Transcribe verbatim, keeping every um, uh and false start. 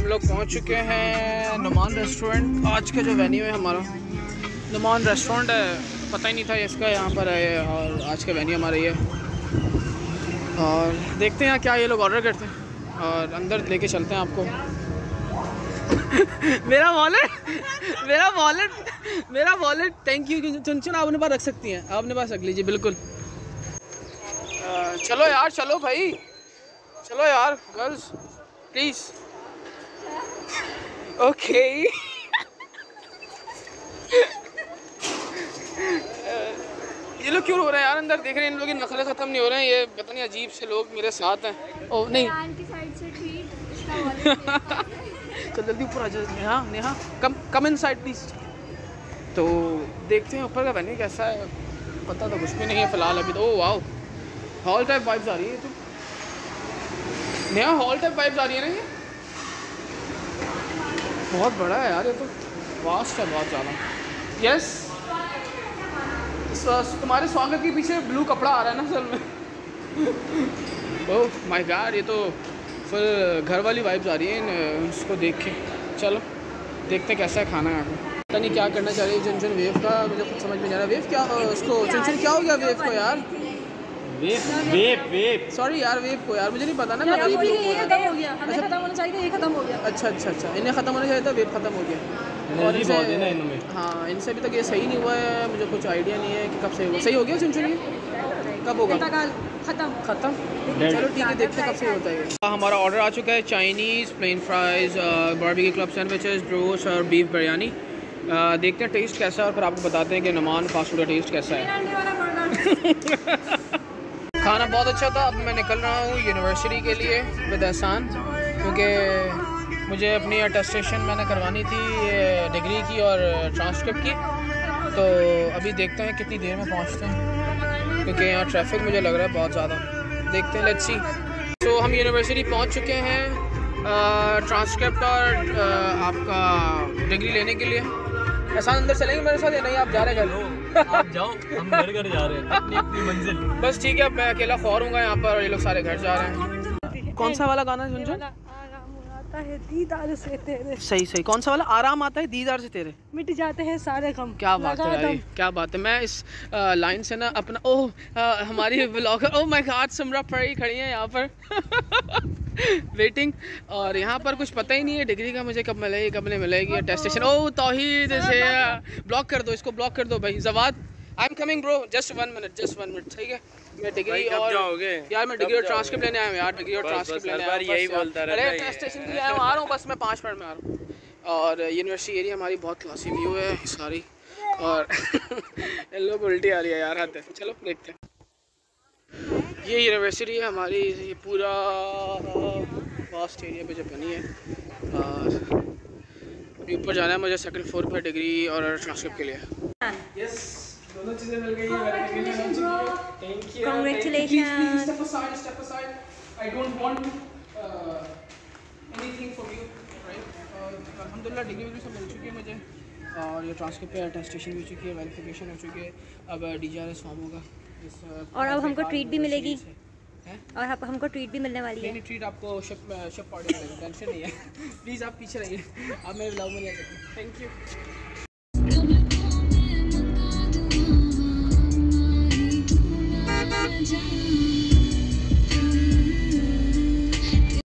लोग पहुंच चुके हैं नुमान रेस्टोरेंट। आज का जो वेन्यू है हमारा नुमान रेस्टोरेंट है, पता ही नहीं था इसका यहाँ पर है, और आज का वेन्यू हमारा ये। और देखते हैं क्या ये लोग ऑर्डर करते हैं और अंदर लेके चलते हैं आपको। मेरा वॉलेट मेरा वॉलेट मेरा वॉलेट थैंक यू। चुन आप अपने पास रख सकती हैं, आप अपने पास रख लीजिए बिल्कुल। आ, चलो यार, चलो भाई, चलो यार गर्ल्स प्लीज़। ओके ये लोग क्यों हो रहे हैं यार? अंदर देख रहे हैं इन लोग की नखरे ख़त्म नहीं हो रहे हैं। ये पता नहीं अजीब से लोग मेरे साथ हैं। ओ नहीं चल जल्दी ऊपर आ जाओ। Neha Neha come come inside please. तो देखते हैं ऊपर का वेन्यू कैसा है, पता तो कुछ भी नहीं है फ़िलहाल अभी तो। Oh wow, hall type vibes आ रही है। तो नेहा हॉल टाइप वाइब्स आ रही है ना, ये बहुत बड़ा है यार, ये तो वास्ट है बहुत ज़्यादा। यस, तुम्हारे स्वागत के पीछे ब्लू कपड़ा आ रहा है ना असल में। ओह माय गॉड, ये तो फिर घर वाली वाइब्स आ रही हैं उसको देख के। चलो देखते कैसा है खाना यहाँ पे। पता नहीं क्या करना चाह रही है चुन चुन वेव का, मुझे कुछ समझ में नहीं आ रहा। वेव क्या उसको चुन चुन क्या हो गया वेव को यार? वेव वेव वेव सॉरी यार, वेव को यार मुझे नहीं पता ना। मैं गरीब लोग को खत्म हो गया, हमें खत्म होना चाहिए, ये खत्म हो गया। अच्छा अच्छा अच्छा, इन्हें खत्म होना चाहिए था, वेव खत्म हो गया। और इनसे हाँ, इनसे अभी तक ये सही नहीं हुआ है, मुझे कुछ आइडिया नहीं है कि कब सही हुआ। सही हो गया चुन चुन, कब होगा? खत्म खत्म चलो ठीक है, देखते हैं कब सही होता है। हमारा ऑर्डर आ चुका है, Chinese plain fries, barbecue club sandwiches, broast और बीफ बिरयानी। देखते हैं टेस्ट कैसा है और फिर आपको बताते हैं कि नुमान फास्ट फूड का टेस्ट कैसा है। खाना बहुत अच्छा था। अब मैं निकल रहा हूँ यूनिवर्सिटी के लिए विद एहसान, क्योंकि मुझे अपनी अटेस्टेशन मैंने करवानी थी डिग्री की और ट्रांसक्रिप्ट की। तो अभी देखते हैं कितनी देर में पहुँचते हैं, क्योंकि यहाँ ट्रैफिक मुझे लग रहा है बहुत ज़्यादा। देखते हैं, लेट्स सी। तो हम यूनिवर्सिटी पहुँच चुके हैं ट्रांसक्रिप्ट और आ, आपका डिग्री लेने के लिए। एहसान अंदर चलेंगे मेरे साथ या नहीं? आप जा रहे घर? आप जाओ, हम घर घर जा रहे हैं अपनी अपनी मंजिल। बस ठीक है, अब मैं अकेला खौर हूँगा यहाँ पर और ये लोग सारे घर जा रहे हैं। कौन सा वाला गाना सुन सुन? है दीदार से तेरे। सही सही, कौन सा वाला? आराम आता है दीदार से तेरे, मिट जाते हैं सारे गम। क्या बात है भाई, क्या बात है। मैं इस आ, लाइन से ना अपना ओह आ, हमारी vlogger oh my God Simra Pari खड़ी है यहाँ पर वेटिंग। और यहाँ पर कुछ पता ही नहीं है डिग्री का मुझे कब मिलेगी कब नहीं मिलेगी अटेस्टेशन। ओह तौहीद से ब्लॉक कर दो इसको, ब्लॉक कर दो भाई। Jawad I am coming bro, just one minute just one minute ठीक है। मैं डिग्री और यार मैं डिग्री और ट्रांसक्रिप्ट लेने आया हूँ यार, डिग्री और ट्रांसक्रिप्ट लेने आया हूँ। यही बोलता रहता है। अटेस्टेशन के लिए आया हूँ, आ रहा हूँ बस, मैं पाँच मिनट में आ रहा हूँ। और यूनिवर्सिटी एरिया हमारी बहुत क्लासी व्यू है सारी, और इन लोग उल्टी आ रही है यार हाथ है। चलो देखते हैं। ये यूनिवर्सिटी है हमारी, ये पूरा वास्ट एरिया पे जो बनी है। और अभी ऊपर जाना है मुझे सेकंड फ्लोर पर डिग्री और ट्रांसक्रिप्ट के लिए। यस, दोनों चीज़ें मिल गई हैं। Thank you, congratulations. Step aside, step aside. I don't want anything for you, right? अल्हम्दुलिल्लाह डिग्री भी सब मिल चुकी है मुझे, और ये ट्रांसक्रिप्ट पे अटेस्टेशन भी चुकी है, वेरिफिकेशन हो चुकी है। अब डीजीआरएस फॉर्म होगा इस, और अब हमको ट्रीट भी मिलेगी है? और अब हमको ट्रीट भी मिलने वाली है। नहीं ट्रीट आपको शिप शिप पार्टी मिलेगी, टेंशन नहीं है। प्लीज़ आप पीछे रहिए, आप मेरे ब्लॉग में नहीं आ सकते। Thank you.